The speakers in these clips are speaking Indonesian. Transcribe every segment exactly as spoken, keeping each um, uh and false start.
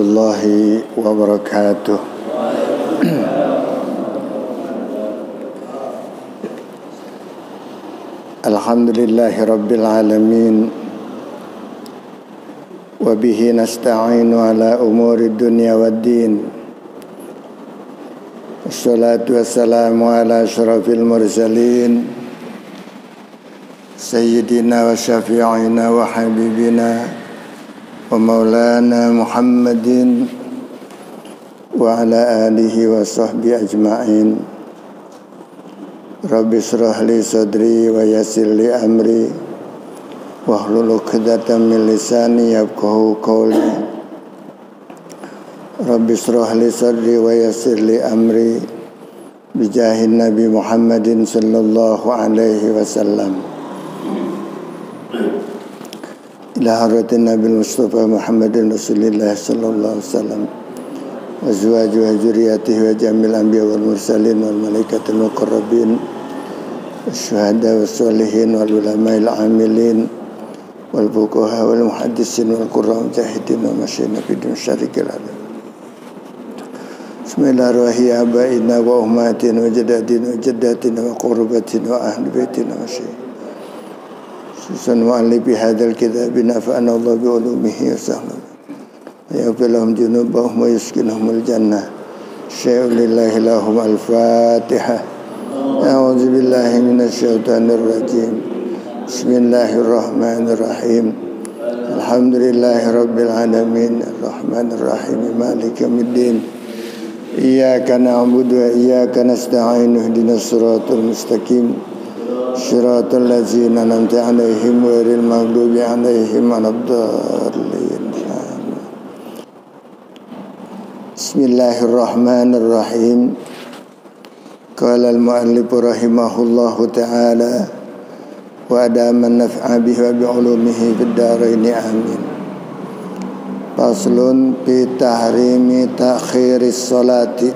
warahmatullahi wabarakatuh. Alhamdulillahi rabbil alamin, wa bihi nasta'inu ala umuri dunya waddin. Wassalatu wassalamu ala asyrafil mursalin, sayyidina wa syafi'ina wa habibina wa maulana Muhammadin wa ala alihi wa sahbihi ajma'in. Rabbi shrah li sadri wa yassir li amri wahlul 'uqdatam min lisani yafqahu qawli. Rabbi shrah li sadri wa yassir li amri bijahin Nabi Muhammadin sallallahu alaihi wasallam. Ila hadratin Nabi Mustafa Muhammadin Rasulillah sallallahu alaihi wasallam wa azwaji wa dzurriyyatihi wa jamil anbiya wal mursalin wal malaikatil muqarrabin wasyuhada wassolihin wal ulama'il amilin wal fuqaha wal muhaddisin wal qurra mujahidin wa masyayikh fi din syarikil alam. Bismillahirrahmanirrahim. Abaina wa ummatina wa jaddatina wa jaddatina wa qurbatina wa ahli baitina wa syekh Susan mu'allifi hadal kitab nafa'ana Allah bi ulumihi wa sahbihi yaghfir lahum junubahum wa yuskinahumul jannah. Syai'ulillahi lahum al-fatihah. A'udzu billahi minasy syaithanir rajim. Bismillahirrahmanirrahim. Alhamdulillahi rabbil alamin, arrahmanir rahim, maliki yaumiddin. Iyyaka na'budu wa iyyaka nasta'in, ihdinas siratal mustaqim. Shiratal ladzina an'amta 'alaihim ghairil maghdubi 'alaihim waladdallin. Bismillahirrahmanirrahim. Qala al-mu'allif rahimahullahu ta'ala wa adama an-naf'a bihi wa bi 'ulumihi fid dharain amin. Faslun fi tahrimi ta'khiris salati.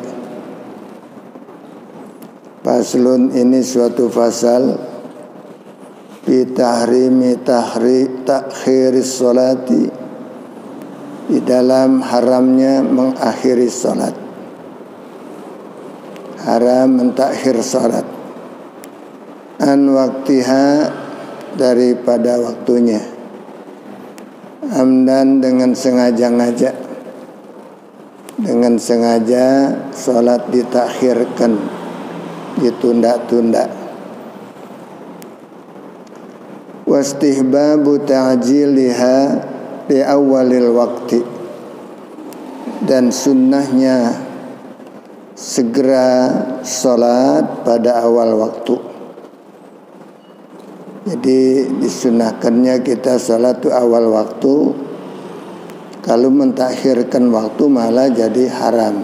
Faslun ini suatu fasal fi tahrimi tahri ta'khiris salati, di dalam haramnya mengakhiri salat. Haram mentakhir salat an waktiha, daripada waktunya, amdan dengan sengaja-ngaja, dengan sengaja salat ditakhirkan, ditunda-tunda. Wastihbabu ta'jiliha di awalil waktu, dan sunnahnya segera salat pada awal waktu. Jadi disunahkannya kita salat itu awal waktu. Kalau mentakhirkan waktu malah jadi haram.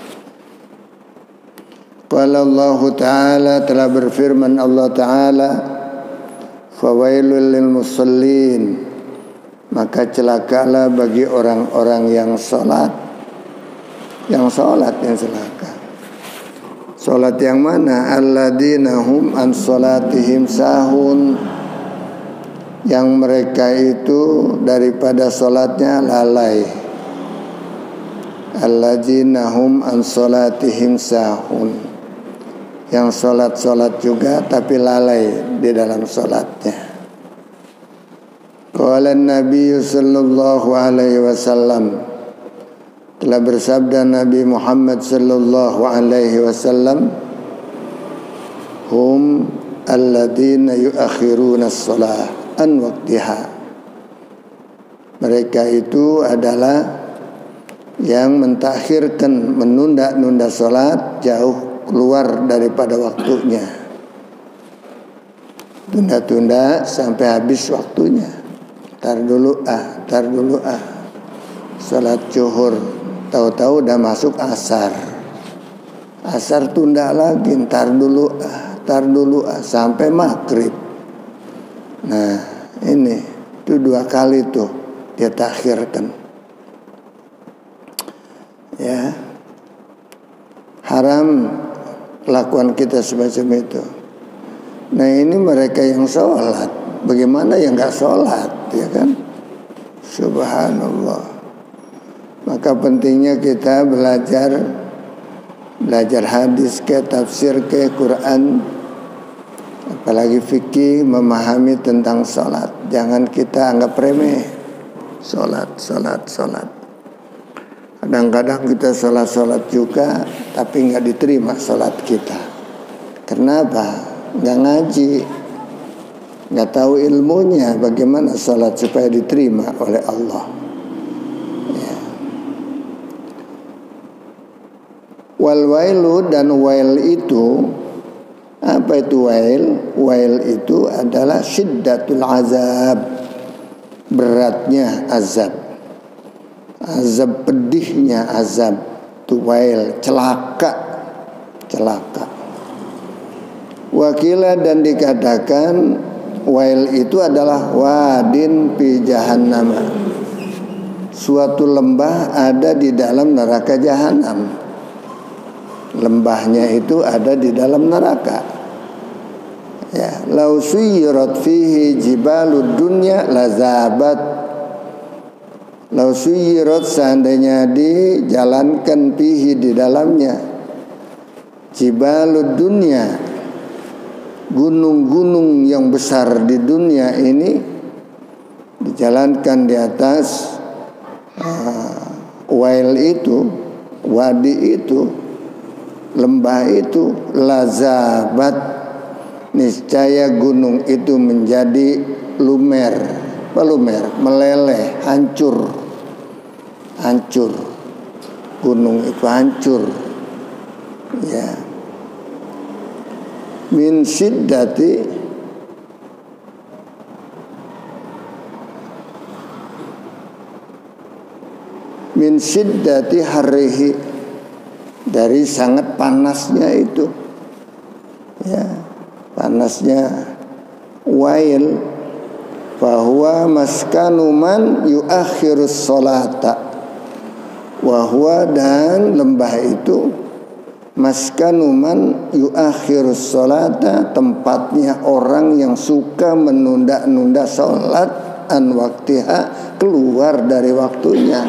Qala Allah Ta'ala, telah berfirman Allah Ta'ala, fawailul lil musallin, maka celakalah bagi orang-orang yang salat. Yang salat yang celaka. Salat yang mana? Alladzina hum an salatihim sahun, yang mereka itu daripada salatnya lalai. Alladzina hum an salatihim sahun, yang salat-salat juga tapi lalai di dalam salatnya. Qala Nabi sallallahu alaihi wasallam, telah bersabda Nabi Muhammad sallallahu alaihi wasallam, hum alladzina yuakhiruna as-salah an waqtiha, mereka itu adalah yang mentakhirkan, menunda-nunda salat jauh keluar daripada waktunya, tunda-tunda sampai habis waktunya. Tar dulu ah, tar dulu ah, salat zuhur, tahu-tahu udah masuk asar, asar tunda lagi, tar dulu ah, tar dulu ah, sampai maghrib. Nah ini itu dua kali tuh dia takhirkan. Ya, haram kelakuan kita semacam itu. Nah ini mereka yang sholat, bagaimana yang gak sholat, ya kan? Subhanallah. Maka pentingnya kita belajar belajar hadis ke, tafsir ke, Quran, apalagi fikih, memahami tentang sholat. Jangan kita anggap remeh sholat, sholat, sholat. Kadang-kadang kita sholat-sholat juga, tapi nggak diterima sholat kita. Kenapa? Nggak ngaji, nggak tahu ilmunya bagaimana sholat supaya diterima oleh Allah. Ya. Wal wailu, dan wail itu, apa itu wail? Wail itu adalah syiddatul azab, beratnya azab, azab, pedihnya azab. Itu wail, celaka, celaka. Wakila, dan dikatakan wail itu adalah wadin fi jahannam, suatu lembah ada di dalam neraka jahanam. Lembahnya itu ada di dalam neraka. Ya, lau suyirat fihi jibalud dunya lazabat. Lau suyirat, seandainya dijalankan fihi, di dalamnya, jibalud dunya, gunung-gunung yang besar di dunia ini, dijalankan di atas uh, wail itu, wadi itu, lembah itu, lazabat, niscaya gunung itu menjadi lumer, pelumer, meleleh, hancur, hancur, gunung itu hancur, ya. Min siddati min siddati harrihi, dari sangat panasnya itu, ya, panasnya wail. Bahwa maskanu man yuakhirus sholata, wahwa, dan lembah itu, maskanu man yuakhirus sholata, tempatnya orang yang suka menunda-nunda sholat, an waktiha, keluar dari waktunya.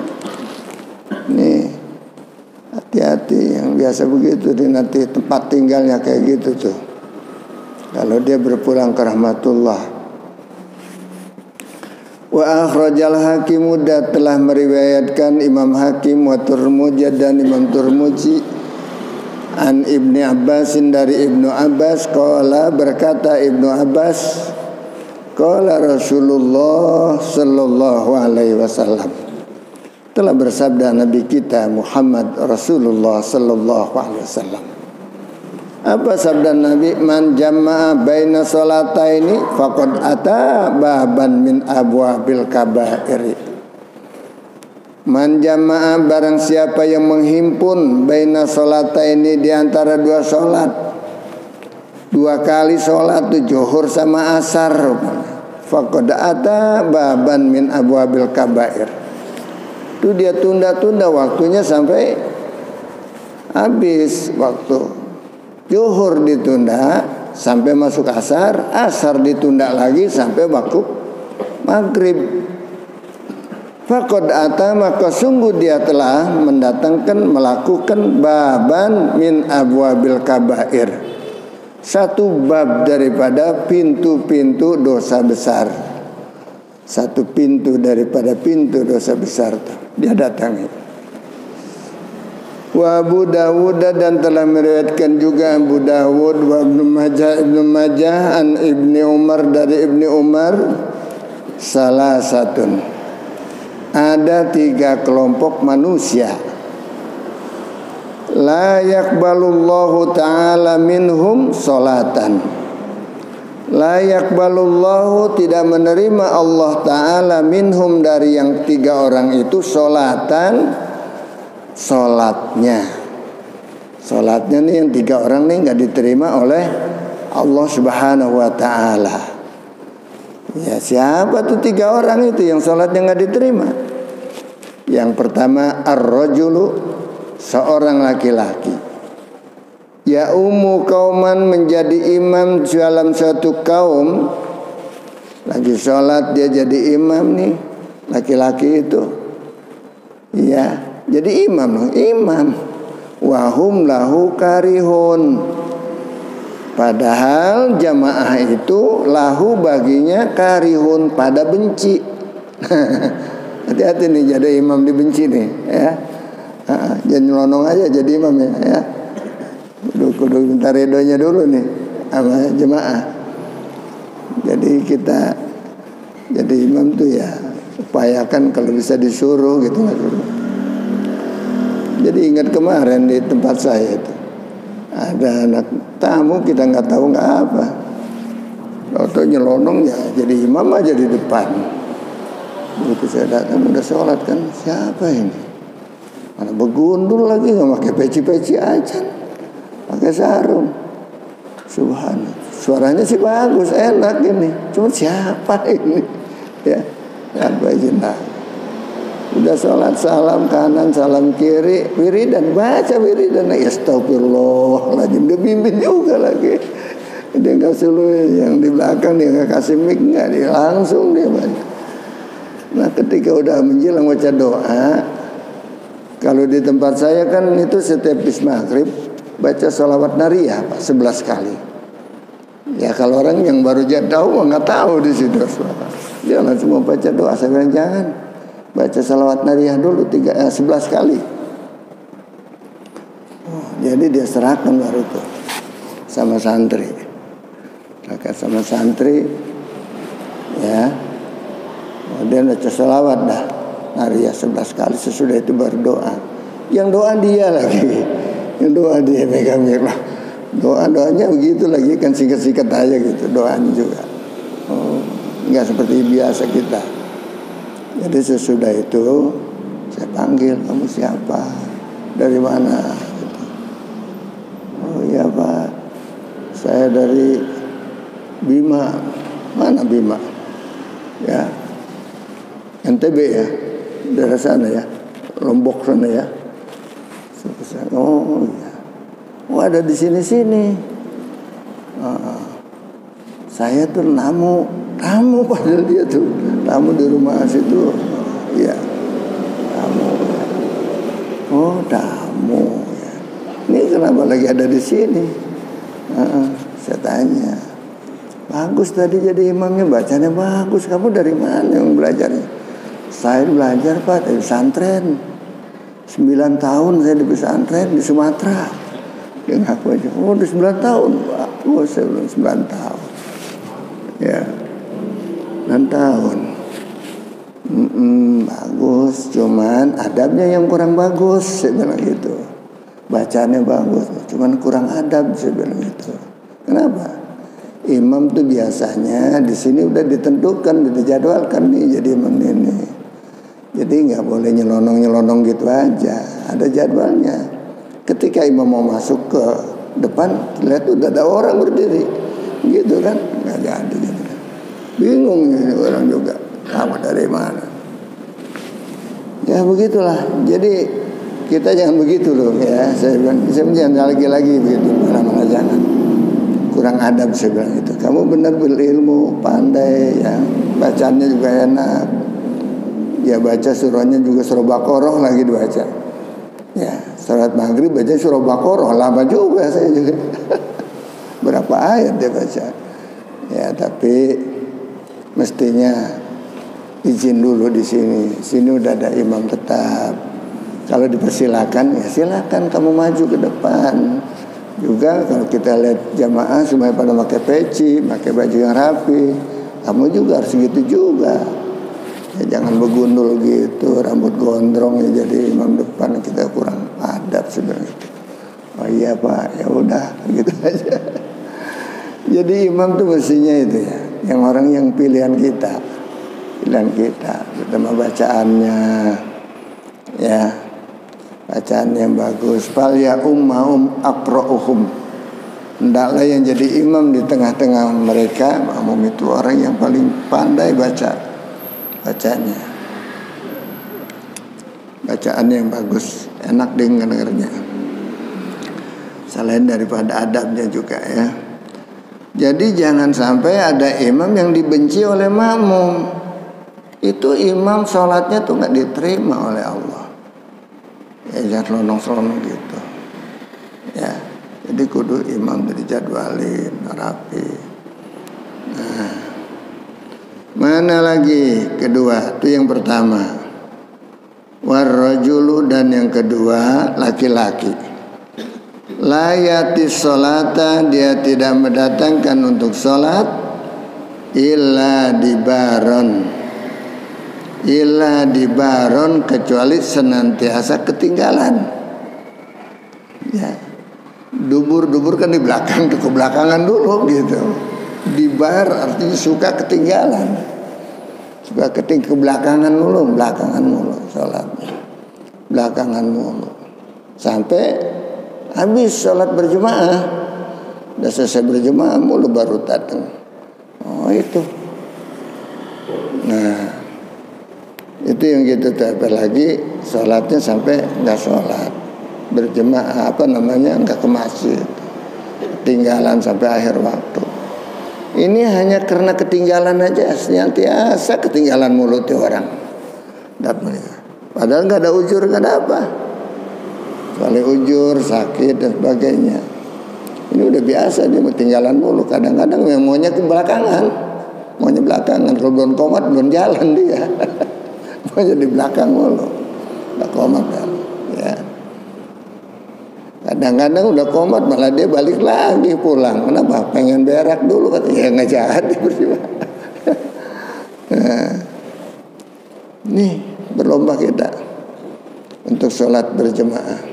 Nih, hati-hati yang biasa begitu, di nanti tempat tinggalnya kayak gitu tuh, kalau dia berpulang ke rahmatullah. Wa akhrajal Hakim, dan telah meriwayatkan Imam Hakim, wa Turmuji, dan Imam Turmuji, an Ibni Abbasin, dari Ibnu Abbas, qala, berkata Ibnu Abbas, qala Rasulullah sallallahu alaihi wasallam, telah bersabda Nabi kita Muhammad Rasulullah sallallahu alaihi wasallam. Apa sabda Nabi? Man jama'a baina salataini faqad ata baban min abwabil kabairi. Man jama'a, barang siapa yang menghimpun baina salataini, di antara dua salat, dua kali salat tuh, zuhur sama asar, faqad ata baban min abwabil kabair. Itu dia tunda-tunda waktunya sampai habis waktu. Zuhur ditunda sampai masuk asar, asar ditunda lagi sampai waktu maghrib. Faqad ata, maka sungguh dia telah mendatangkan, melakukan baban min abwabil kabair, satu bab daripada pintu-pintu dosa besar. Satu pintu daripada pintu dosa besar itu dia datangi. Wa Abu Dawud, dan telah meriwayatkan juga Abu Dawud, wa Ibnu Majah, Ibnu Majah, an Ibni Umar, dari Ibni Umar, salah satu, ada tiga kelompok manusia, la yaqbalullahu ta'ala minhum sholatan, la yaqbalullahu, tidak menerima Allah Ta'ala, minhum, dari yang tiga orang itu, sholatan, sholatnya. Sholatnya nih yang tiga orang nih nggak diterima oleh Allah Subhanahu Wa Ta'ala. Ya, siapa tuh tiga orang itu yang sholatnya nggak diterima? Yang pertama, ar-rajulu, seorang laki-laki, ya ummu kauman, menjadi imam dalam suatu kaum. Lagi sholat dia jadi imam nih, laki-laki itu. Ya, jadi imam, imam. Wahum lahu karihun. Padahal jamaah itu lahu baginya karihun, pada benci. Hati-hati nih jadi imam dibenci nih, ya. Jangan nyelonong aja jadi imam ya, ya. Kudu, kudu minta redonya dulu nih sama jemaah. Jadi kita jadi imam tuh ya upayakan kalau bisa disuruh gitu. Jadi ingat kemarin di tempat saya itu ada anak tamu, kita nggak tahu nggak apa, waktu nyelonong ya jadi imam aja di depan. Begitu saya datang udah sholat kan, siapa ini? Mana begundul lagi, nggak pakai peci-peci aja, pakai sarung. Subhanallah, suaranya sih bagus, enak ini. Cuma siapa ini? Ya, apa jenah? Udah sholat salam kanan salam kiri, wiridan baca wiridan, ya astagfirullahaladzim, dia bimbing juga lagi. Dia nggak suruh yang di belakang, dia nggak kasih mic, nggak, dia langsung dia baca. Nah ketika udah menjelang baca doa, kalau di tempat saya kan itu setiap habis maghrib baca sholawat nariyah Pak sebelas kali. Ya kalau orang yang baru jatuh nggak tahu di situ, dia langsung mau baca doa. Saya bilang jangan, baca sholawat nariyah dulu tiga eh, sebelas kali. Oh, jadi dia serahkan baru itu sama santri, serahkan sama santri, ya. Kemudian baca sholawat dah nariyah sebelas kali, sesudah itu baru doa. Yang doa dia lagi, yang doa dia megang mirah. Doa doanya begitu lagi kan, singkat-singkat aja gitu doanya juga. Oh, nggak seperti biasa kita. Jadi sesudah itu saya panggil, kamu siapa, dari mana? Gitu. Oh iya Pak, saya dari Bima. Mana Bima? Ya, N T B ya, daerah sana ya, Lombok sana ya. Oh iya. Oh ada di sini-sini. Uh, saya tuh tamu, tamu padahal dia tuh tamu di rumah situ. Ya, tamu. Oh tamu. Ya. Ini kenapa lagi ada di sini? Uh, saya tanya. Bagus tadi jadi imamnya, bacanya bagus. Kamu dari mana yang belajarnya? Saya belajar Pak dari pesantren. Sembilan tahun saya di pesantren di Sumatera. Dia ngaku aja, oh udah sembilan tahun Pak. Oh saya bilang sembilan tahun. Ya, sembilan tahun. Mm-mm, bagus, cuman adabnya yang kurang bagus. Saya bilang gitu. Bacanya bagus, cuman kurang adab. Saya bilang gitu. Kenapa? Imam tuh biasanya di sini udah ditentukan, udah dijadwalkan nih jadi imam ini. Jadi nggak boleh nyelonong-nyelonong gitu aja. Ada jadwalnya. Ketika imam mau masuk ke depan, lihat udah ada orang berdiri, gitu kan? Nggak jadi gitu. Bingung ini orang juga. Kamu dari mana? Ya begitulah. Jadi kita jangan begitu loh ya. Saya bilang, saya jangan lagi-lagi begitu. Mana-mana jangan. Kurang adab saya bilang itu. Kamu benar berilmu, pandai ya. Bacanya juga enak. Ya baca surahnya juga surah Baqarah lagi dibaca. Ya, salat maghrib baca surah Baqarah, lama juga saya juga. Berapa ayat dia baca. Ya, tapi mestinya izin dulu di sini. Sini udah ada imam tetap. Kalau dipersilakan ya silakan kamu maju ke depan. Juga kalau kita lihat jamaah semuanya pada pakai peci, pakai baju yang rapi, kamu juga harus gitu juga. Ya, jangan begundul gitu, rambut gondrong ya jadi imam depan, kita kurang adab sebenarnya. Oh iya Pak, ya udah gitu aja. Jadi imam tuh mestinya itu ya, yang orang yang pilihan kita, pilihan kita, pertama bacaannya, ya bacaan yang bagus. Fal ya ummahum aqra'uhum. Hendaklah yang jadi imam di tengah-tengah mereka, makmum itu orang yang paling pandai baca. Bacanya, bacaan yang bagus, enak dengarnya. Selain daripada adabnya juga ya. Jadi jangan sampai ada imam yang dibenci oleh makmum. Itu imam sholatnya tuh nggak diterima oleh Allah. ya jangan selonong-selonong gitu ya. Jadi kudu imam dijadwalin rapi. Nah, mana lagi kedua? Itu yang pertama. Warrajulu, dan yang kedua laki-laki. Layati sholata, dia tidak mendatangkan untuk sholat illa dibaron, illa dibaron, kecuali senantiasa ketinggalan. Ya, dubur-dubur kan di belakang, ke belakangan dulu gitu. Dibar artinya suka ketinggalan, suka keting ke belakangan dulu, belakangan mulu sholatnya, belakangan mulu sampai habis sholat berjemaah. Udah selesai berjemaah mulu baru datang. Oh itu. Nah itu yang gitu. Apalagi sholatnya sampai nggak sholat berjemaah, apa namanya, nggak ke masjid, ketinggalan sampai akhir waktu. Ini hanya karena ketinggalan aja, senantiasa ketinggalan mulutnya orang. Padahal nggak ada ujur, nggak ada apa. Soalnya ujur, sakit dan sebagainya. Ini udah biasa dia ketinggalan mulu. Kadang-kadang yang maunya ke belakangan, maunya belakangan. Kalau belum komat belum jalan dia. Maunya di belakang mulu, nggak komat ya. Kadang-kadang udah komat malah dia balik lagi pulang. Kenapa? Pengen berak dulu katanya. Ya nggak jadi berdua. Nah, nih berlomba kita untuk sholat berjemaah.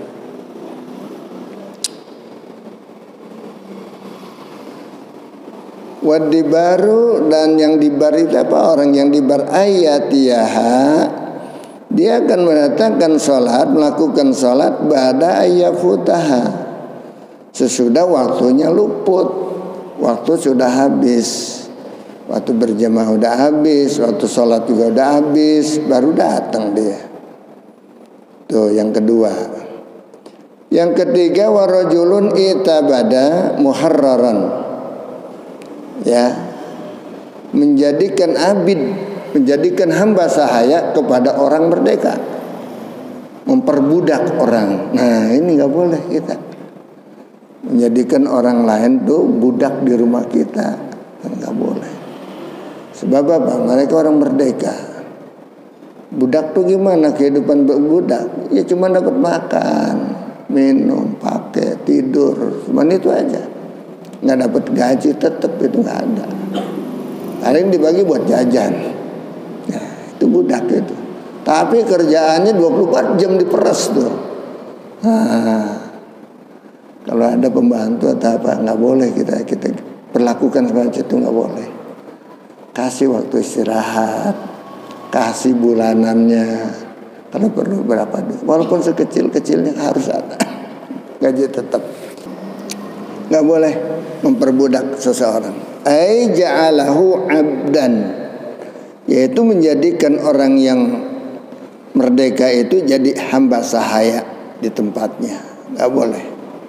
Wadibaru, dan yang dibar itu apa? Orang yang dibar ayatiyaha, dia akan mendatangkan sholat, melakukan sholat ba'da ayyafutaha, sesudah waktunya luput, waktu sudah habis, waktu berjamaah udah habis, waktu sholat juga udah habis, baru datang dia. Tuh yang kedua. Yang ketiga, warajulun itabada muharraran, ya, menjadikan abid, menjadikan hamba sahaya kepada orang merdeka, memperbudak orang. Nah ini nggak boleh kita menjadikan orang lain tuh budak di rumah kita, nggak boleh. Sebab apa? Mereka orang merdeka. Budak tuh gimana kehidupan budak? Ya cuma dapat makan, minum, pakai, tidur, cuman itu aja. Nggak dapat gaji tetap, itu nggak ada. Paling dibagi buat jajan. Nah, itu budak itu. Tapi kerjaannya dua puluh empat jam diperas tuh. Nah, kalau ada pembantu atau apa, nggak boleh kita kita perlakukan seperti itu, nggak boleh. Kasih waktu istirahat, kasih bulanannya, kalau perlu berapa, walaupun sekecil-kecilnya harus ada gaji tetap. Nggak boleh memperbudak seseorang. Ai ja'alahu abdan, yaitu menjadikan orang yang merdeka itu jadi hamba sahaya di tempatnya. Nggak boleh.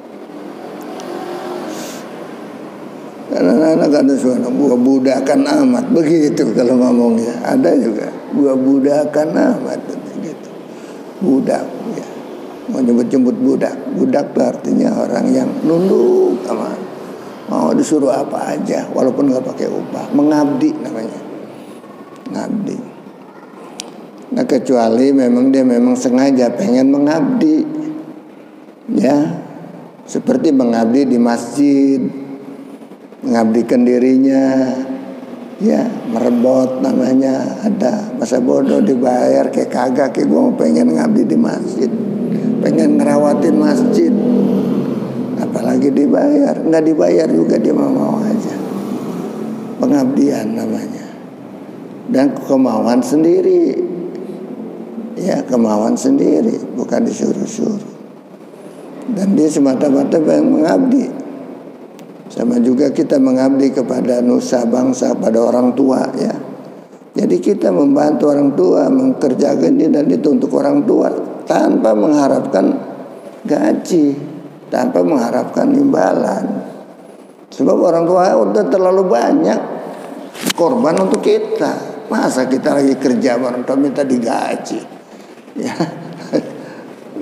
Karena anak ada suara buah budakan amat, begitu kalau ngomongnya. Ada juga buah budakan amat, begitu. Budak, ya. Mau nyebut-nyebut budak. Budak itu artinya orang yang nunduk sama, mau disuruh apa aja walaupun nggak pakai upah. Mengabdi namanya, ngabdi. Nah kecuali memang dia memang sengaja pengen mengabdi, ya, seperti mengabdi di masjid, mengabdikan dirinya, ya, merebot namanya. Ada masa bodoh dibayar kayak kagak, kayak gue mau pengen ngabdi di masjid, pengen ngerawatin masjid, apalagi dibayar. Nggak dibayar juga dia mau-mau aja. Pengabdian namanya. Dan kemauan sendiri, ya, kemauan sendiri, bukan disuruh-suruh. Dan dia semata-mata pengen mengabdi. Sama juga kita mengabdi kepada nusa bangsa, pada orang tua, ya. Jadi kita membantu orang tua, mengerjakan ini dan itu untuk orang tua, tanpa mengharapkan gaji, tanpa mengharapkan imbalan. Sebab orang tua udah terlalu banyak korban untuk kita. Masa kita lagi kerja orang tua minta digaji? Ya, baiknya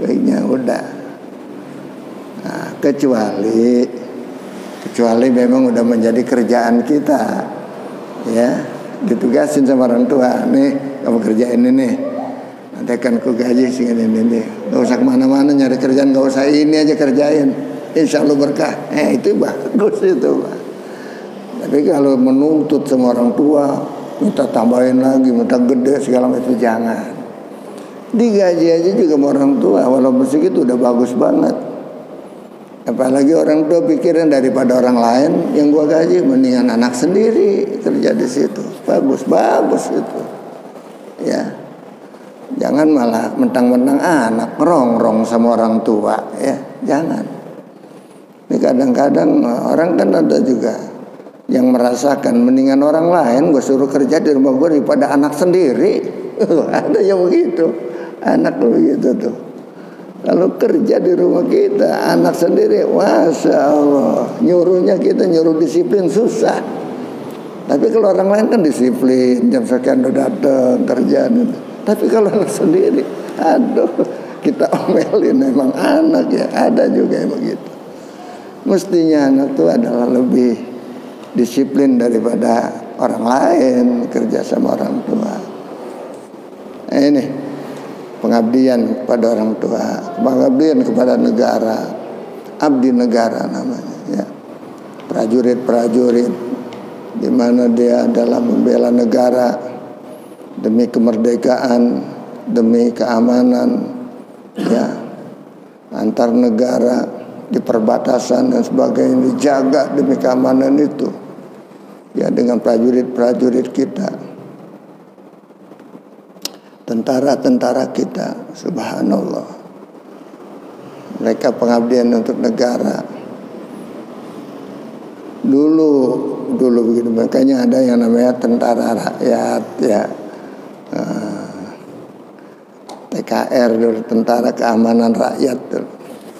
udah. Nah, kecuali kecuali memang udah menjadi kerjaan kita, ya, ditugasin sama orang tua, nih kamu kerjain ini nih, nanti akan ku gaji segini ini nih, nggak usah kemana-mana nyari kerjaan, nggak usah ini aja kerjain, insya Allah berkah. Eh itu bagus itu, Pak. Tapi kalau menuntut sama orang tua, minta tambahin lagi, minta gede segala macam, itu jangan. Digaji aja juga sama orang tua, walaupun segitu udah bagus banget. Apalagi orang tua pikiran daripada orang lain yang gua gaji, mendingan anak sendiri kerja di situ. Bagus, bagus itu. Ya. Jangan malah mentang-mentang anak rongrong sama orang tua, ya. Jangan. Ini kadang-kadang orang kan ada juga yang merasakan mendingan orang lain gue suruh kerja di rumah gue daripada anak sendiri. Ada yang begitu. Anak begitu tuh. Kalau kerja di rumah kita, anak sendiri, Masya Allah, nyuruhnya kita nyuruh disiplin susah. Tapi kalau orang lain kan disiplin, jam sekian udah datang kerjaan. Tapi kalau anak sendiri, aduh, kita omelin memang anak ya, ada juga yang begitu. Mestinya anak itu adalah lebih disiplin daripada orang lain, kerja sama orang tua. Nah, ini pengabdian kepada orang tua, pengabdian kepada negara, abdi negara namanya, ya. Prajurit-prajurit di mana dia adalah membela negara demi kemerdekaan, demi keamanan, ya, antar negara di perbatasan dan sebagainya dijaga demi keamanan itu, ya, dengan prajurit-prajurit kita, tentara-tentara kita, subhanallah, mereka pengabdian untuk negara. Dulu, dulu begitu, makanya ada yang namanya tentara rakyat, ya, uh, T K R dulu, tentara keamanan rakyat dulu.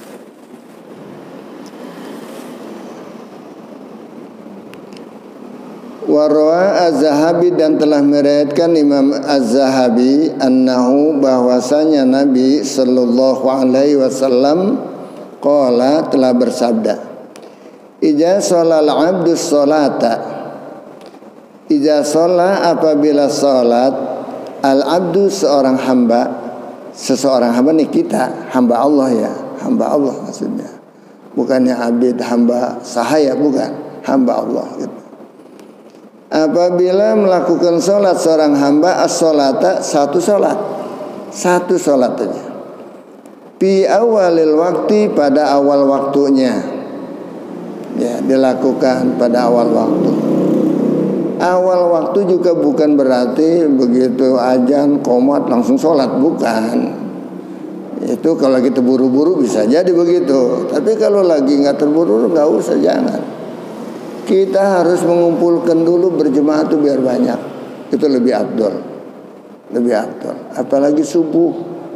Warwa Az-Zahabi, dan telah meriwayatkan Imam Az-Zahabi annahu, bahwasanya Nabi sallallahu alaihi wasallam qala, telah bersabda, Ija sholal abdu sholata, Ija sholat, apabila sholat, al abdu, seorang hamba, seseorang hamba nih kita, hamba Allah ya, hamba Allah maksudnya, bukannya abid hamba sahaya, bukan, hamba Allah gitu. Apabila melakukan sholat seorang hamba, as-sholata, satu sholat, satu sholat aja, fi awalil waktu, pada awal waktunya, ya, dilakukan pada awal waktu. Awal waktu juga bukan berarti begitu azan qomat langsung sholat, bukan. Itu kalau kita buru-buru bisa jadi begitu. Tapi kalau lagi nggak terburu-buru, nggak usah, jangan. Kita harus mengumpulkan dulu berjemaah itu biar banyak. Itu lebih afdol. Lebih afdol. Apalagi subuh.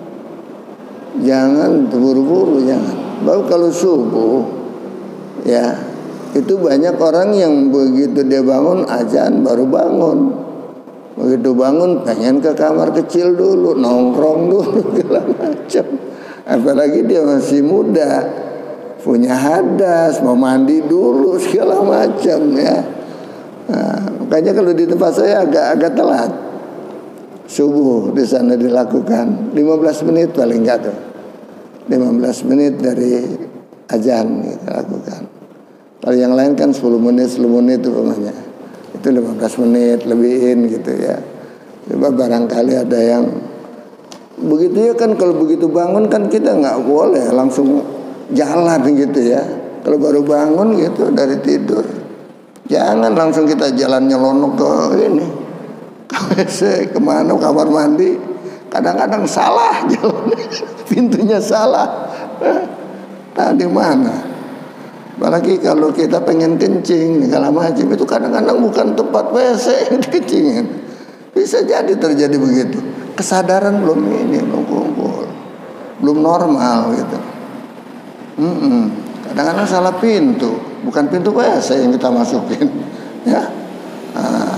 Jangan terburu-buru, jangan. Baru kalau subuh, ya, itu banyak orang yang begitu dia bangun azan baru bangun. Begitu bangun pengen ke kamar kecil dulu, nongkrong dulu segala macam. Apalagi dia masih muda, punya hadas, mau mandi dulu segala macam, ya. Nah, makanya kalau di tempat saya agak-agak telat. Subuh di sana dilakukan lima belas menit paling enggak tuh. lima belas menit dari azan kita lakukan. Kalau yang lain kan sepuluh menit, sepuluh menit itu namanya. Itu lima belas menit lebihin gitu, ya. Coba barangkali ada yang begitu, ya kan. Kalau begitu bangun kan kita nggak boleh langsung jalan gitu, ya. Kalau baru bangun gitu dari tidur, jangan langsung kita jalan nyelonok ke ini, ke W C, kemana, kamar mandi. Kadang-kadang salah jalan, pintunya salah. Nah, di mana? Apalagi kalau kita pengen kencing segala macam, itu kadang-kadang bukan tempat W C yang dikencingin. Bisa jadi terjadi begitu. Kesadaran belum ini, belum kumpul, belum normal gitu. Mm-mm. Kadang-kadang salah pintu, bukan pintu W C yang kita masukin, ya. Nah,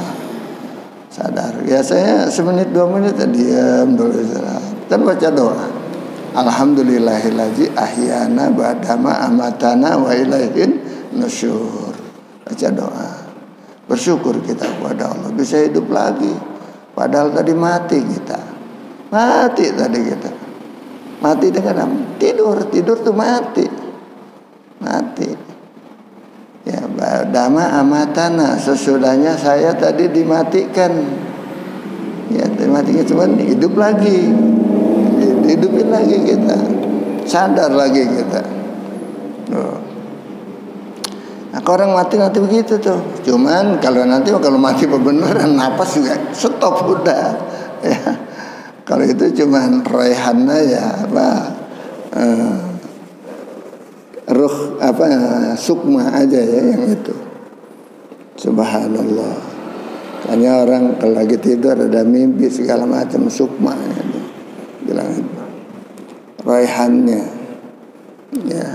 sadar. Biasanya semenit dua menit ya diam dulu, kan baca doa. Alhamdulillahillazi ahyana ba'dama amatana wa ilaihin nusyur. Baca doa. Bersyukur kita kepada Allah bisa hidup lagi. Padahal tadi mati kita. Mati tadi kita. Mati dengan apa? Tidur. Tidur tuh mati. Mati. Ya, ba'dama amatana, sesudahnya saya tadi dimatikan. Ya, dimatikan cuman hidup lagi. Hidupin lagi kita, sadar lagi kita. Oh. Nah, orang mati nanti begitu tuh. Cuman kalau nanti kalau mati beneran napas juga stop udah. Ya. Kalau itu cuman raihannya ya apa uh, ruh apa sukma aja ya yang itu. Subhanallah. Hanya orang kalau lagi tidur ada mimpi segala macam sukma ya. Bilang itu raihannya ya,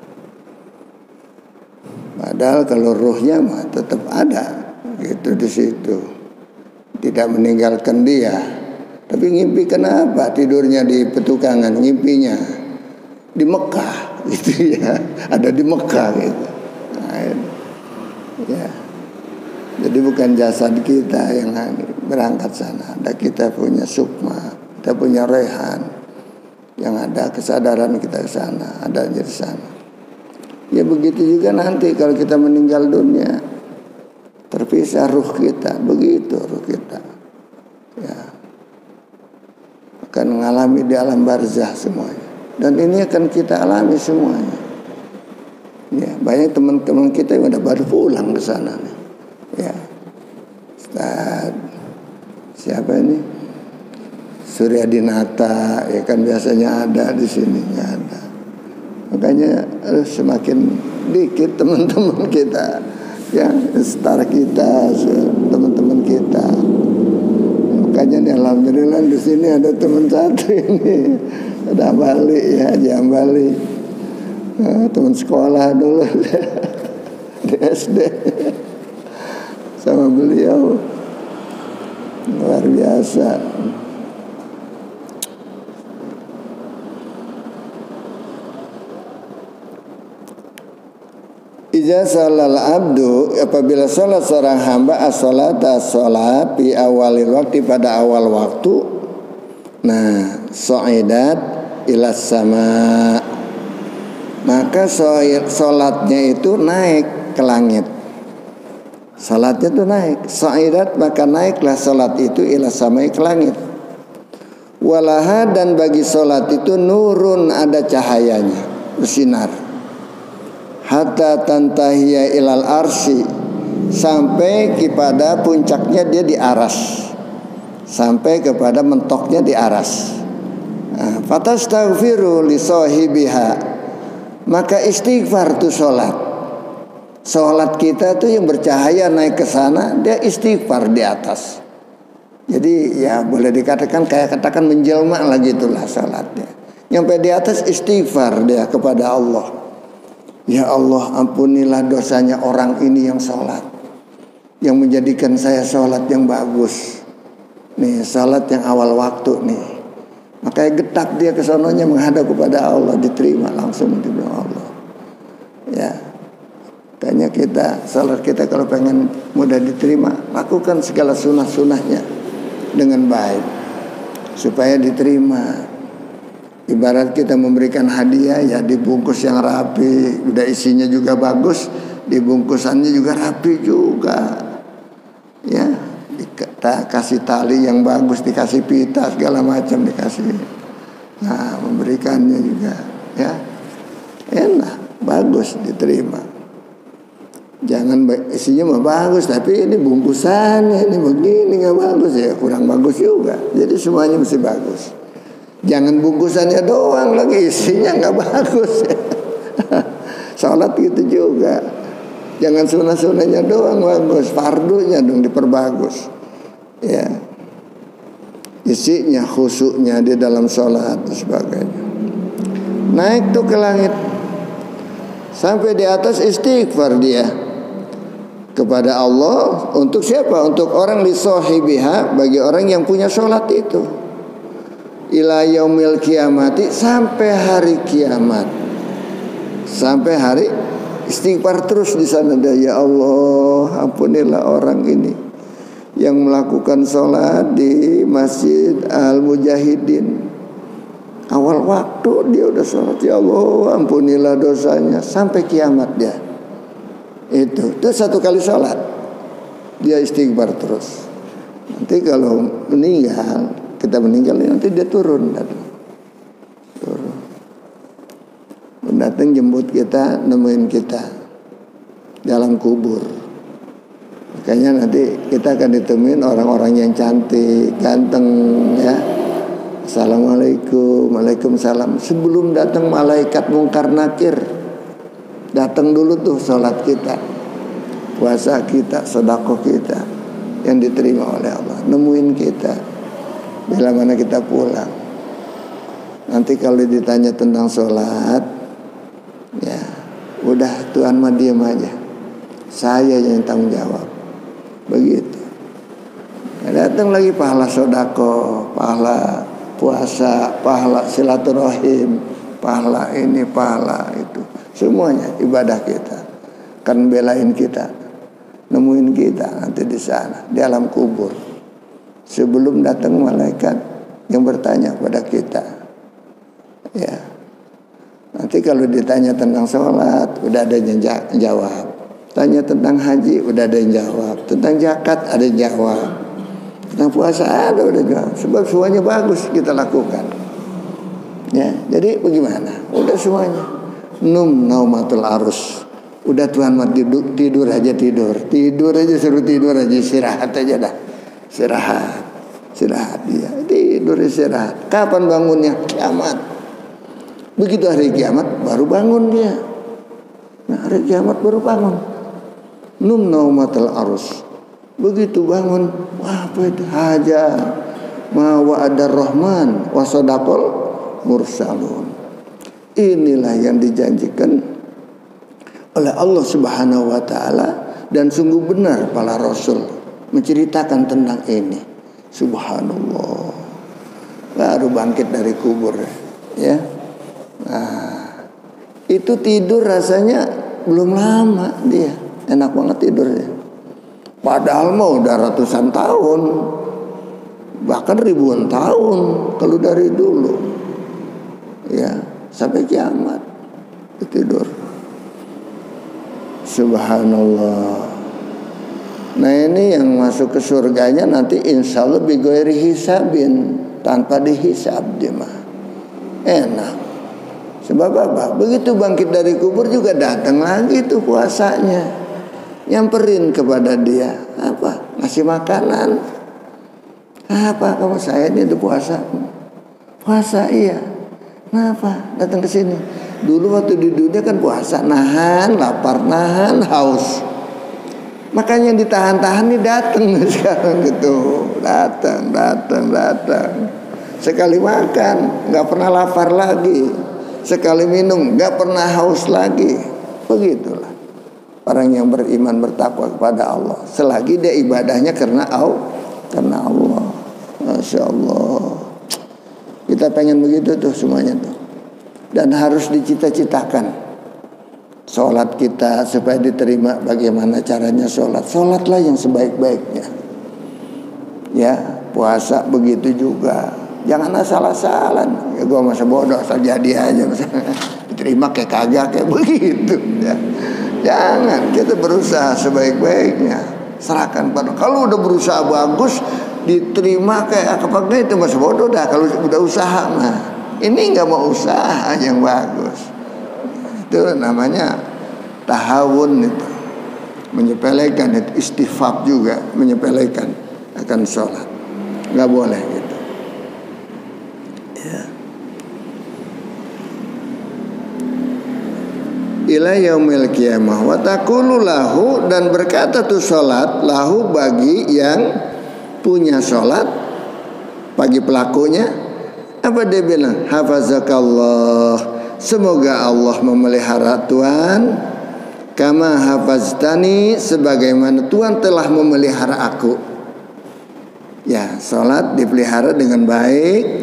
padahal kalau ruhnya mah tetap ada gitu di situ, tidak meninggalkan dia. Tapi ngimpi kenapa tidurnya di petukangan, ngimpinya di Mekah gitu ya, ada di Mekah gitu. Nah, ya, jadi bukan jasad kita yang berangkat sana, ada kita punya sukma. Kita punya rehan yang ada kesadaran kita ke sana, adanya di sana. Ya begitu juga nanti kalau kita meninggal dunia, terpisah ruh kita, begitu ruh kita. Ya, akan mengalami di alam barzah semuanya. Dan ini akan kita alami semuanya. Ya, banyak teman-teman kita yang udah baru pulang ke sana nih. Ya, Ustaz, siapa ini? Surya Dinata, ya kan biasanya ada di sini, nggak ada. Makanya eh, semakin dikit teman-teman kita, ya star kita, teman-teman kita. Makanya nih alhamdulillah di sini ada teman satu ini, ada Bali ya, Jam Bali, nah, teman sekolah dulu di S D sama beliau, luar biasa. Iza salal abdu, apabila salat seorang hamba as-salata as-salat fi awalil waktu, pada awal waktu, nah so'idat ilas sama, maka salatnya itu naik ke langit. Salatnya itu naik, so'idat maka naiklah salat itu ilas sama ke langit. Walaha, dan bagi salat itu nurun, ada cahayanya, bersinar. Hatta tantahiya ilal arsi, sampai kepada puncaknya dia di aras, sampai kepada mentoknya di aras. Nah, fatastaghfiru li sahibiha, maka istighfar tuh sholat. Sholat kita tuh yang bercahaya naik ke sana, dia istighfar di atas. Jadi ya boleh dikatakan kayak katakan menjelma lagi itulah sholatnya. Nyampe di atas istighfar dia kepada Allah. Ya Allah, ampunilah dosanya orang ini yang sholat, yang menjadikan saya sholat yang bagus. Nih sholat yang awal waktu nih. Makanya getak dia ke sononya menghadap kepada Allah, diterima langsung di Allah. Ya, kayaknya kita sholat kita kalau pengen mudah diterima, lakukan segala sunnah-sunnahnya dengan baik supaya diterima. Ibarat kita memberikan hadiah ya dibungkus yang rapi, udah isinya juga bagus, dibungkusannya juga rapi juga. Ya, dikasih tali yang bagus, dikasih pita segala macam dikasih. Nah, memberikannya juga ya enak, bagus diterima. Jangan isinya mah bagus, tapi ini bungkusannya ini begini nggak bagus ya, kurang bagus juga. Jadi semuanya mesti bagus. Jangan bungkusannya doang lagi, isinya nggak bagus. Salat gitu juga. Jangan sunnah-sunnahnya doang bagus, fardunya dong diperbagus. Ya, isinya, khusyuknya di dalam salat dan sebagainya. Naik tuh ke langit, sampai di atas istighfar dia kepada Allah. Untuk siapa? Untuk orang li sahibiha, bagi orang yang punya salat itu. ila yaumil kiamati, sampai hari kiamat. Sampai hari istighfar terus di sana. Ya Allah, ampunilah orang ini yang melakukan sholat di Masjid Al-Mujahidin. Awal waktu dia udah sholat, ya Allah ampunilah dosanya, sampai kiamat dia. Itu, itu satu kali sholat dia istighfar terus. Nanti kalau meninggal, kita meninggal nanti dia turun, datang. Turun. Datang jemput kita, nemuin kita dalam kubur. Makanya nanti kita akan ditemuin orang-orang yang cantik, ganteng, ya. Assalamualaikum, waalaikumsalam. Sebelum datang malaikat mungkar nakir, datang dulu tuh sholat kita, puasa kita, sedekah kita yang diterima oleh Allah. Nemuin kita bila mana kita pulang. Nanti kalau ditanya tentang sholat, ya udah Tuhan mah diam aja, saya yang tanggung jawab. Begitu. Datang lagi pahala sedekah, pahala puasa, pahala silaturahim, pahala ini, pahala itu, semuanya ibadah kita. Kan belain kita, nemuin kita nanti di sana, di alam kubur. Sebelum datang malaikat yang bertanya pada kita, ya. Nanti kalau ditanya tentang sholat, udah ada yang jawab. Tanya tentang haji, udah ada yang jawab. Tentang zakat, ada yang jawab. Tentang puasa ada udah jawab. Sebab semuanya bagus kita lakukan. Ya, jadi bagaimana? Udah semuanya. Num naumatul arus. Udah Tuhan mah tidur, tidur aja tidur. Tidur aja, suruh tidur aja, istirahat aja dah. Istirahat. Istirahat dia. Tidur istirahat. Kapan bangunnya? Kiamat. Begitu hari kiamat baru bangun dia. Nah, hari kiamat baru bangun. Num naumatul arus. Begitu bangun, wah apa itu haja ma wa'adar rahman wa sadaqal mursalun. Inilah yang dijanjikan oleh Allah Subhanahu wa taala, dan sungguh benar para rasul menceritakan tentang ini. Subhanallah. Baru bangkit dari kubur, ya. Nah, itu tidur rasanya belum lama dia. Enak banget tidurnya. Padahal mau udah ratusan tahun, bahkan ribuan tahun kalau dari dulu, ya sampai kiamat tidur. Subhanallah. Nah ini yang masuk ke surganya nanti insya Allah bighairi hisabin, tanpa dihisab dia mah. Enak. Sebab apa? Begitu bangkit dari kubur juga datang lagi tuh puasanya. Nyamperin kepada dia, apa? Ngasih makanan. Apa kamu, saya ini udah puasa. Puasa iya. Kenapa datang ke sini? Dulu waktu di dunia kan puasa, nahan lapar, nahan haus. Makanya yang ditahan-tahan nih datang sekarang gitu. Datang, datang, datang. Sekali makan nggak pernah lapar lagi. Sekali minum nggak pernah haus lagi. Begitulah orang yang beriman bertakwa kepada Allah, selagi dia ibadahnya karena Allah, karena Allah. Masya Allah. Kita pengen begitu tuh semuanya tuh. Dan harus dicita-citakan sholat kita supaya diterima. Bagaimana caranya sholat? Sholatlah yang sebaik-baiknya. Ya, puasa begitu juga. Jangan asal-asalan. Ya gue masa bodoh asal jadi aja. Diterima kayak kagak kayak begitu. Ya. Jangan, kita berusaha sebaik-baiknya. Serahkan pada. Kalau udah berusaha bagus, diterima kayak apa enggak, itu masih bodoh dah. Kalau udah usaha mah. Ini nggak mau usaha yang bagus. Itu namanya tahawun itu. Menyepelekan itu, istifab juga menyepelekan akan sholat. Nggak boleh gitu. Ya. Ila yaumil qiyamah wa taqulu lahu, dan berkata tuh salat lahu bagi yang punya salat, bagi pelakunya, apa dia bilang? Hafazakallah, semoga Allah memelihara Tuhan, kama hafaztani, sebagaimana Tuhan telah memelihara aku. Ya, salat dipelihara dengan baik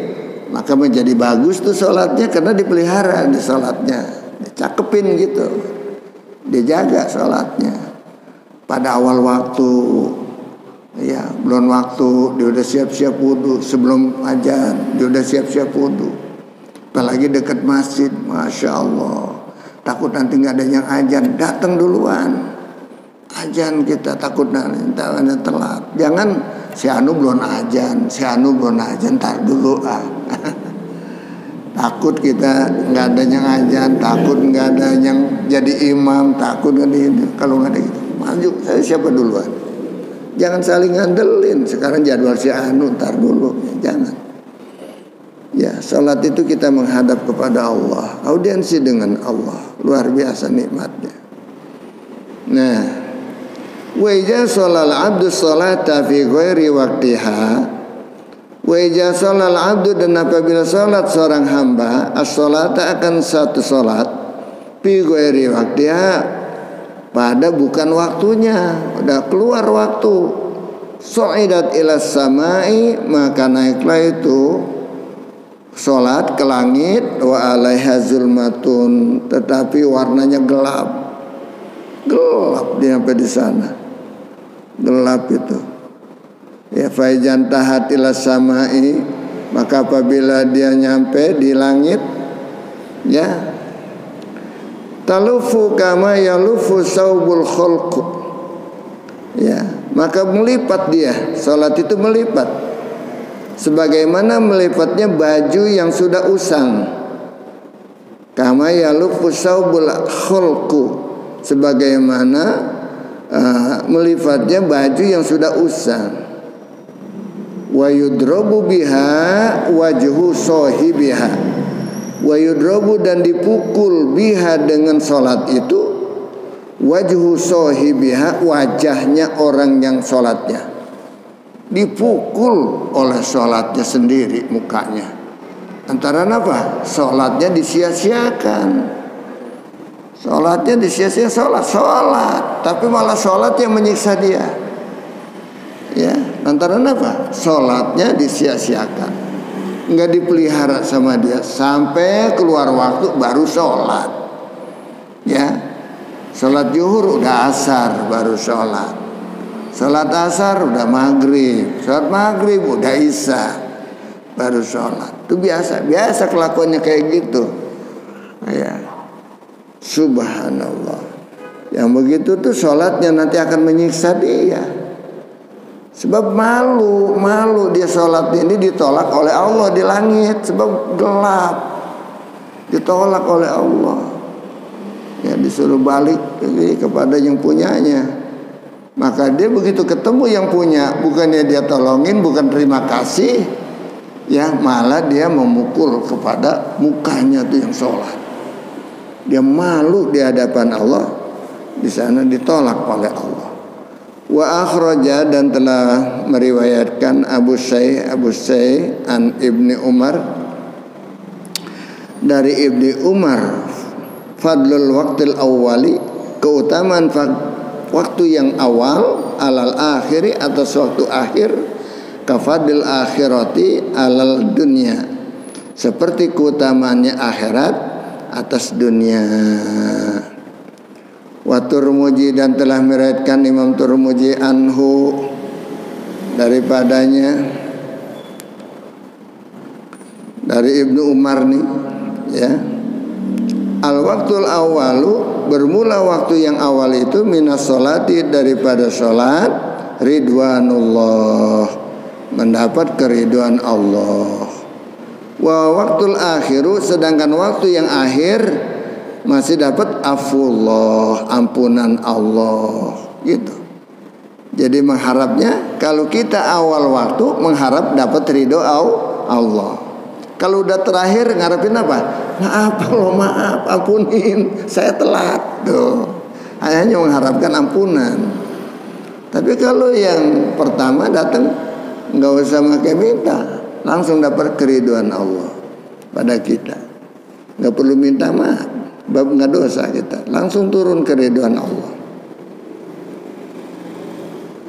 maka menjadi bagus tuh sholatnya karena dipelihara di sholatnya, dicakepin gitu, dijaga sholatnya. Pada awal waktu, ya belum waktu dia udah siap-siap wudhu, sebelum azan dia udah siap-siap wudhu. Apalagi dekat masjid, masya Allah. Takut nanti nggak ada yang azan, datang duluan. Azan kita takut nanti telat. Jangan si anu belum azan, si anu belum azan, tar dulu ah. Takut kita nggak ada yang azan, takut nggak ada yang jadi imam, takut nggak ada kalau nggak ada gitu. Maju, saya siapa duluan. Jangan saling ngandelin. Sekarang jadwal si anu, ntar dulu. Jangan. Ya, salat itu kita menghadap kepada Allah, audiensi dengan Allah, luar biasa nikmatnya. Nah, wa idza sholal abdu sholata fi ghairi waqtiha, wa idza sholal abdu, dan apabila salat seorang hamba as-sholata akan satu salat fi ghairi waqtiha, pada bukan waktunya, udah keluar waktu, su'idat ila samai, maka naiklah itu sholat ke langit, wa alaiha zulmatun, tetapi warnanya gelap, gelap dia sampai di sana, gelap itu. Ya, faijan tahat ila samai, maka apabila dia nyampe di langit, ya, talufu kama yalufu saubul khulq, ya, maka melipat dia, salat itu melipat sebagaimana melipatnya baju yang sudah usang. Kama yalufu saubul khulq, sebagaimana uh, melipatnya baju yang sudah usang. Wa yudrabu biha wajhu sahibiha, wa yudrabu, dan dipukul biha dengan sholat itu, wajhu sahibiha, wajahnya orang yang sholatnya dipukul oleh sholatnya sendiri, mukanya. Antara apa? Sholatnya disia-siakan, sholatnya disia-siakan, sholat sholat tapi malah sholat yang menyiksa dia. Ya, antara apa? Sholatnya disia-siakan, nggak dipelihara sama dia sampai keluar waktu baru sholat. Ya, sholat zuhur udah asar baru sholat, sholat asar udah maghrib, sholat maghrib udah isya baru sholat. Itu biasa, biasa kelakuannya kayak gitu. Ya, subhanallah. Yang begitu tuh sholatnya nanti akan menyiksa dia. Sebab malu, malu dia sholat ini ditolak oleh Allah di langit, sebab gelap, ditolak oleh Allah. Ya, disuruh balik kepada yang punyanya. Maka dia begitu ketemu yang punya, bukannya dia tolongin, bukan terima kasih, ya malah dia memukul kepada mukanya tuh yang sholat. Dia malu di hadapan Allah, di sana ditolak oleh Allah. Wa akhraja, dan telah meriwayatkan Abu Syai' Abu Syai' an Ibni Umar, dari Ibni Umar, fadlul waqtil awwali, keutamaan waktu yang awal, alal akhiri, atas waktu akhir, kafadil akhirati alal dunia, seperti keutamaannya akhirat atas dunia. Wa Turmuji, dan telah meriwayatkan Imam Turmuji anhu, daripadanya, dari Ibnu Umar nih, ya, al waktul awalu, bermula waktu yang awal itu, minas sholati, daripada sholat, ridwanullah, mendapat keriduan Allah. Wa waktul akhiru, sedangkan waktu yang akhir masih dapat afullah, ampunan Allah, gitu. Jadi mengharapnya, kalau kita awal waktu mengharap dapat ridho Allah. Kalau udah terakhir ngarepin apa? Maaf Allah, maaf, ampunin, saya telat. Tuh, hanya mengharapkan ampunan. Tapi kalau yang pertama datang, nggak usah pakai minta, langsung dapat keriduan Allah pada kita. Nggak perlu minta maaf, bab nggak dosa kita, langsung turun keriduan Allah.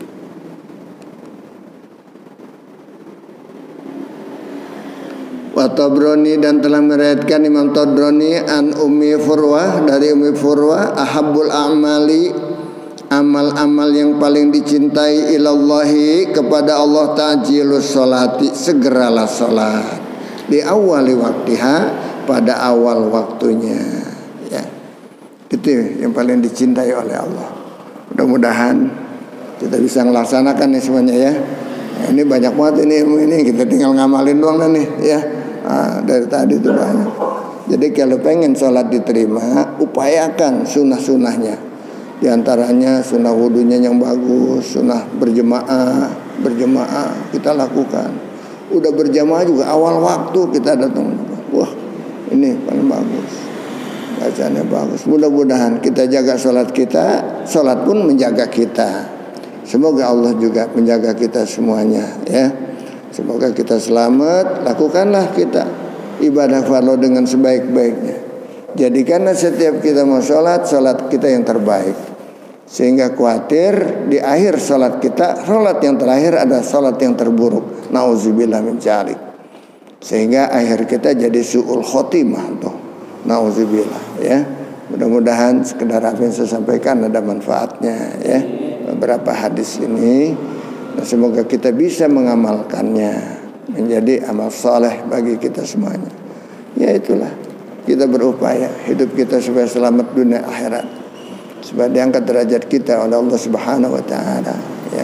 Wa At-Tabrani dan telah meriwayatkan Imam Tabrani an Ummi Furwah dari Ummi Furwah, ahabbul a'mali, amal-amal yang paling dicintai ilallahi kepada Allah ta'jilus sholati, segeralah salat di awali waktiha, pada awal waktunya, ya. Itu yang paling dicintai oleh Allah. Mudah-mudahan kita bisa melaksanakan nih semuanya ya. Nah, ini banyak banget ini ilmu ini, kita tinggal ngamalin doang dah nih ya. Nah, dari tadi itu banyak. Jadi kalau pengen sholat diterima, upayakan sunnah-sunnahnya. Di antaranya sunnah wudunya yang bagus, sunnah berjemaah, berjemaah kita lakukan. Udah berjamaah juga awal waktu kita datang. Wah, ini paling bagus. Bacaannya bagus. Mudah-mudahan kita jaga sholat kita, sholat pun menjaga kita. Semoga Allah juga menjaga kita semuanya ya. Semoga kita selamat. Lakukanlah kita ibadah fardu dengan sebaik-baiknya. Jadikanlah setiap kita mau sholat, sholat kita yang terbaik. Sehingga khawatir di akhir sholat kita, sholat yang terakhir adalah sholat yang terburuk. Nauzubillah min dzalik. Sehingga akhir kita jadi su'ul khotimah tuh. Nauzubillah ya. Mudah-mudahan sekedar apa yang saya sampaikan ada manfaatnya ya. Beberapa hadis ini, dan semoga kita bisa mengamalkannya menjadi amal saleh bagi kita semuanya. Ya itulah, kita berupaya hidup kita supaya selamat dunia akhirat, supaya diangkat derajat kita oleh Allah Subhanahu wa taala ya.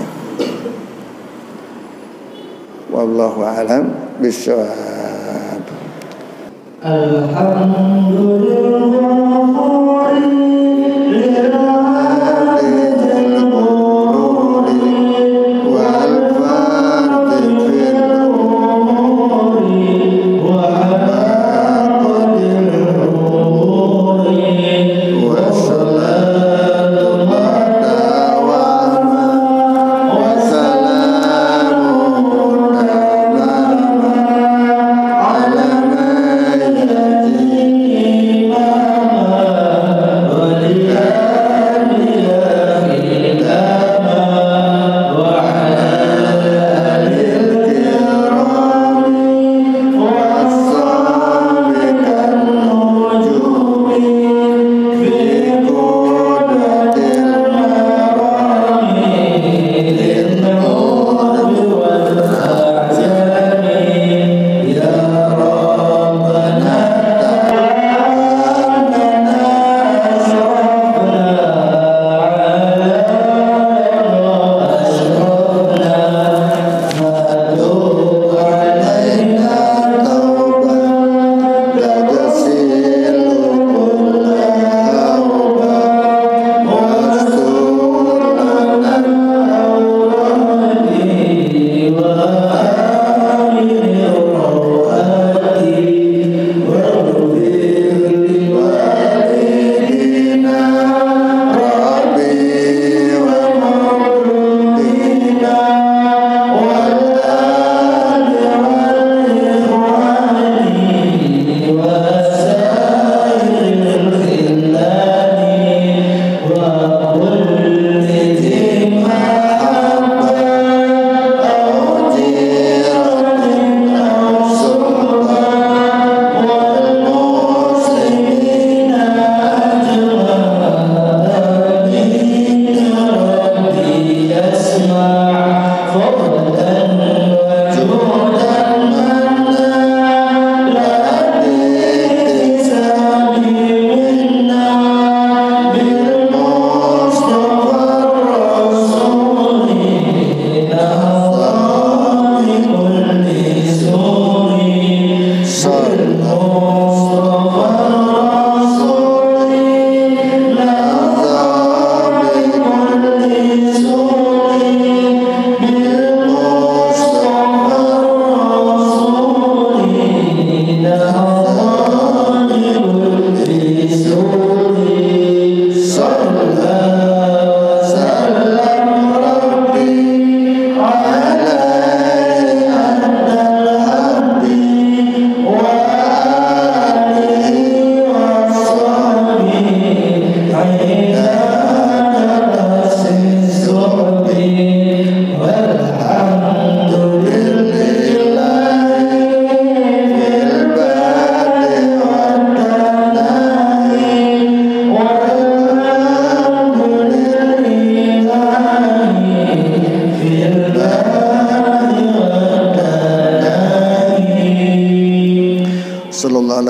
Wallahu a'lam bishawab. Alhamdulillah.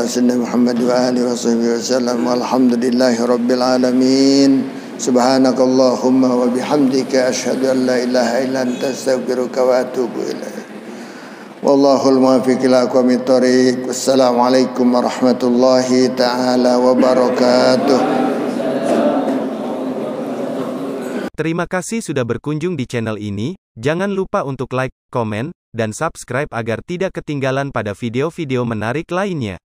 ala sayyidina Muhammad wa alihi wa sahbihi wasallam. Walhamdulillahi rabbil alamin. Subhanakallahumma wa bihamdika asyhadu an la ilaha illa anta astaghfiruka wa atubu ilaik. Wallahul muwaffiq ila aqwamit thoriq. Wassalamualaikum warahmatullahi taala wabarakatuh. Terima kasih sudah berkunjung di channel ini. Jangan lupa untuk like, komen, dan subscribe agar tidak ketinggalan pada video-video menarik lainnya.